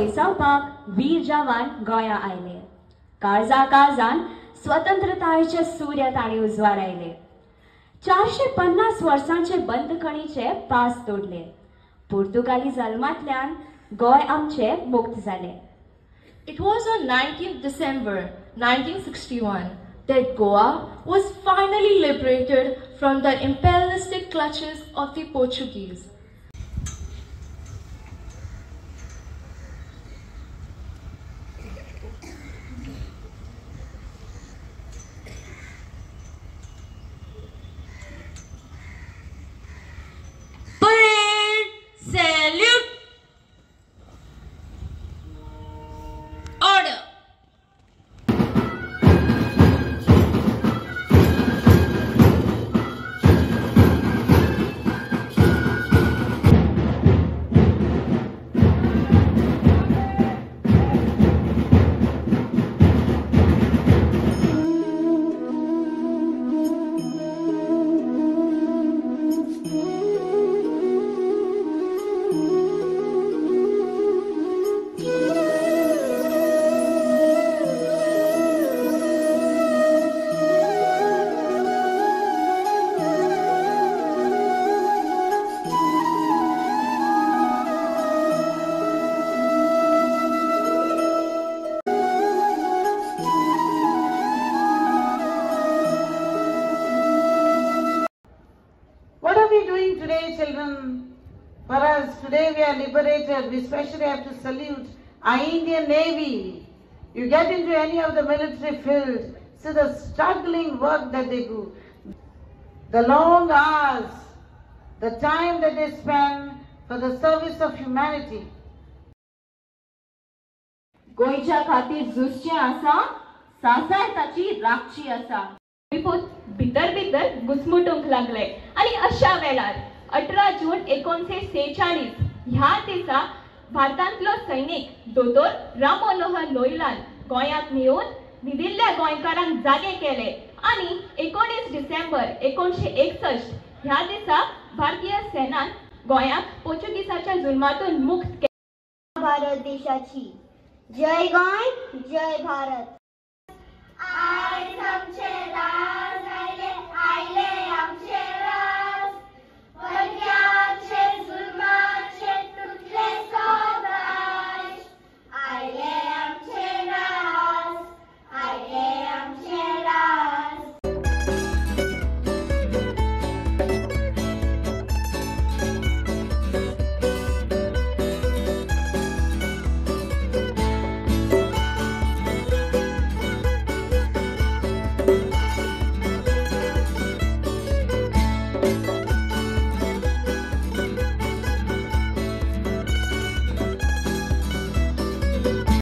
पयसावपाक वीर जवान गोंया आयले। काळजा काळजान स्वतंत्रतायेचे सूर्य ताणी उजवार आयले। 450 वर्सांचे बंदखणीचे पास तोडले। पुर्तुगाली जल्मांतल्यान गोय आमचे मुक्त जाले। It was on 19th December 1961 that Goa was finally liberated from the imperialistic clutches of the Portuguese. Salute! Order! Today, children, for us, today we are liberated. We especially have to salute our Indian Navy. You get into any of the military field, see the struggling work that they do, the long hours, the time that they spend for the service of humanity. गोंयच्या खातीर झुजचें आसा, सासार ताची राखची आसा। भितर भितर घुसमुटूंक लागले आणि अशा वेळार 18 जून 1946 ह्या दिसा भारतांतलो सैनिक दोतोर राम मनोहर लोहियान गोंयांत येवन न्हिदिल्ल्या गोंयकारांक जागे केले आणि 19 डिसेंबर 1961 ह्या दिसा भारतीय सेनान गोंयाक पोर्तुगीजाच्या जुल्मातून मुक्त केले। भारत देशाची जय गोंय जय भारत। आज आमचे